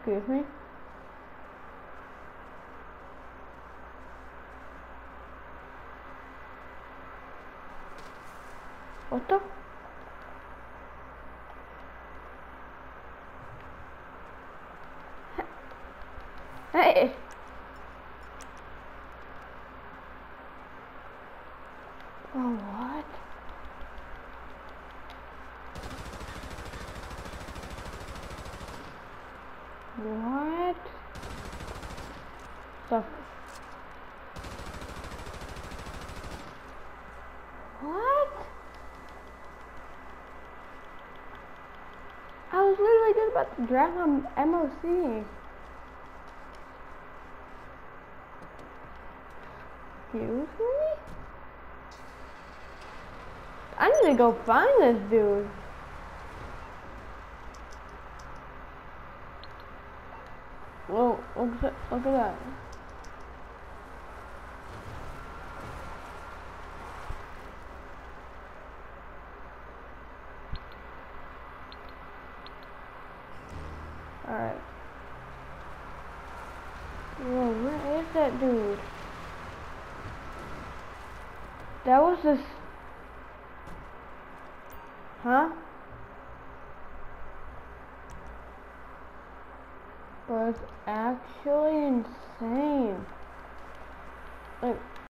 Excuse me? What the? Hey! Oh, what? What? The what? I was literally just about to drag my MOC. Excuse me? I need to go find this dude. Whoa, look at that. Alright. Whoa, where is that dude? That was this. Huh? Bro, it's actually insane. Like,